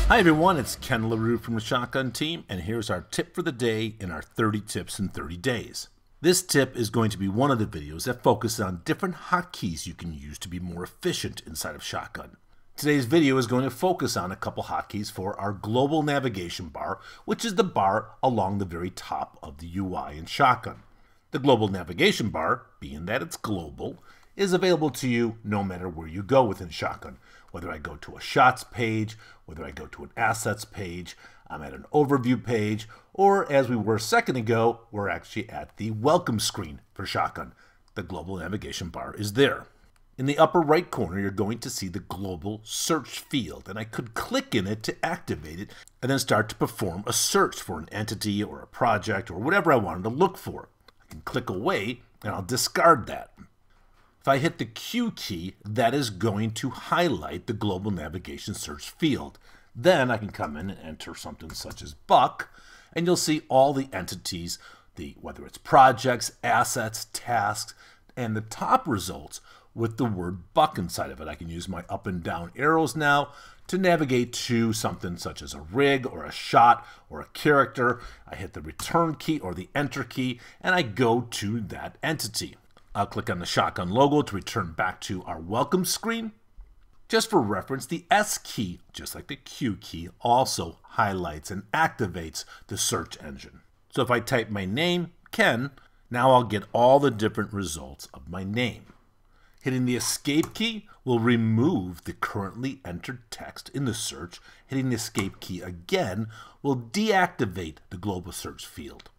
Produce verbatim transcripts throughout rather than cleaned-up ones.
Hi everyone, it's Ken LaRue from the Shotgun team, and here's our tip for the day in our thirty tips in thirty days. This tip is going to be one of the videos that focuses on different hotkeys you can use to be more efficient inside of Shotgun. Today's video is going to focus on a couple hotkeys for our global navigation bar, which is the bar along the very top of the U I in Shotgun. The global navigation bar, being that it's global, is available to you no matter where you go within Shotgun. Whether I go to a shots page, whether I go to an assets page, I'm at an overview page, or as we were a second ago, we're actually at the welcome screen for Shotgun. The global navigation bar is there. In the upper right corner, you're going to see the global search field, and I could click in it to activate it and then start to perform a search for an entity or a project or whatever I wanted to look for. I can click away and I'll discard that. If I hit the Q key, that is going to highlight the global navigation search field. Then I can come in and enter something such as Buck, and you'll see all the entities, the whether it's projects, assets, tasks, and the top results with the word Buck inside of it. I can use my up and down arrows now to navigate to something such as a rig or a shot or a character. I hit the return key or the enter key, and I go to that entity. I'll click on the Shotgun logo to return back to our welcome screen. Just for reference, the S key, just like the Q key, also highlights and activates the search engine. So if I type my name, Ken, now I'll get all the different results of my name. Hitting the escape key will remove the currently entered text in the search. Hitting the escape key again will deactivate the global search field.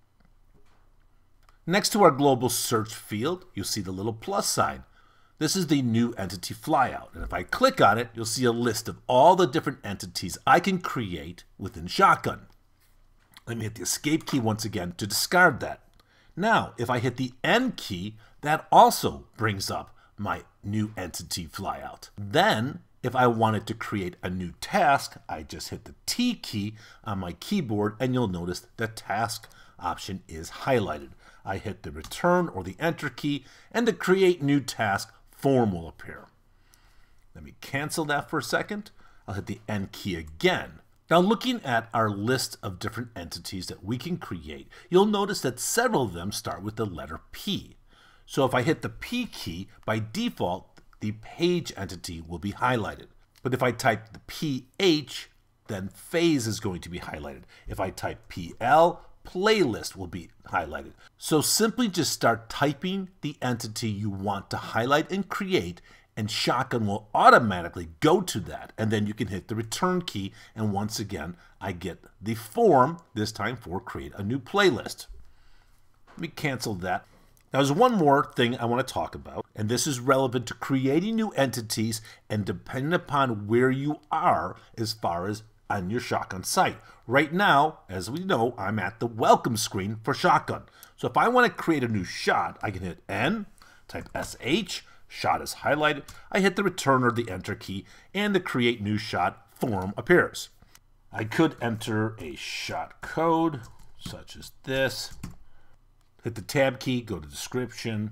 Next to our global search field, you'll see the little plus sign. This is the new Entity Flyout, and if I click on it, you'll see a list of all the different entities I can create within Shotgun. Let me hit the escape key once again to discard that. Now, if I hit the N key, that also brings up my new Entity Flyout. Then, if I wanted to create a new task, I just hit the T key on my keyboard, and you'll notice the task option is highlighted. I hit the return or the enter key, and the create new task form will appear. Let me cancel that for a second. I'll hit the N key again. Now, looking at our list of different entities that we can create, you'll notice that several of them start with the letter P. So if I hit the P key, by default, the page entity will be highlighted. But if I type the P H, then phase is going to be highlighted. If I type P L, playlist will be highlighted. So simply just start typing the entity you want to highlight and create, and Shotgun will automatically go to that, and then you can hit the return key, and once again I get the form, this time for create a new playlist. Let me cancel that. Now there's one more thing I want to talk about, and this is relevant to creating new entities and depending upon where you are as far as on your Shotgun site. Right now, as we know, I'm at the welcome screen for Shotgun. So if I want to create a new shot, I can hit N, type S H, shot is highlighted, I hit the return or the enter key, and the create new shot form appears. I could enter a shot code, such as this, hit the tab key, go to description,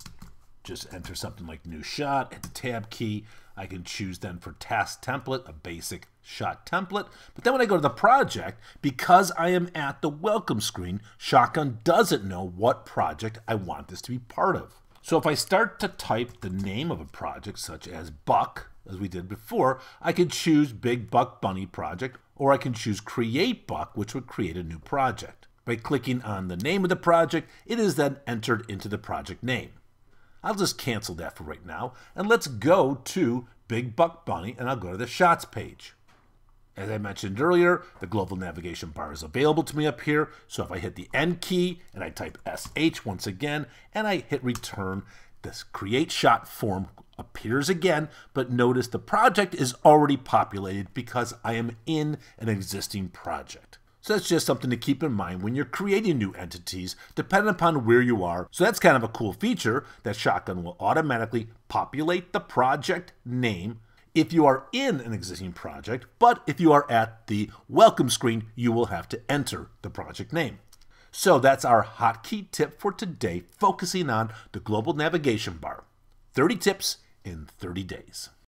just enter something like new shot, hit the tab key. I can choose then for task template, a basic shot template. But then when I go to the project, because I am at the welcome screen, Shotgun doesn't know what project I want this to be part of. So if I start to type the name of a project, such as Buck, as we did before, I could choose Big Buck Bunny Project, or I can choose Create Buck, which would create a new project. By clicking on the name of the project, it is then entered into the project name. I'll just cancel that for right now, and let's go to Big Buck Bunny, and I'll go to the shots page. As I mentioned earlier, the global navigation bar is available to me up here, so if I hit the N key and I type S H once again, and I hit return, this create shot form appears again, but notice the project is already populated because I am in an existing project. So that's just something to keep in mind when you're creating new entities, depending upon where you are. So that's kind of a cool feature that Shotgun will automatically populate the project name if you are in an existing project, but if you are at the welcome screen, you will have to enter the project name. So that's our hotkey tip for today, focusing on the global navigation bar. thirty tips in thirty days.